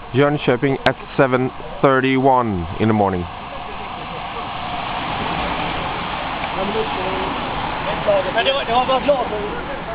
Jönköping at 7:31 in the morning. Men det har varit lag.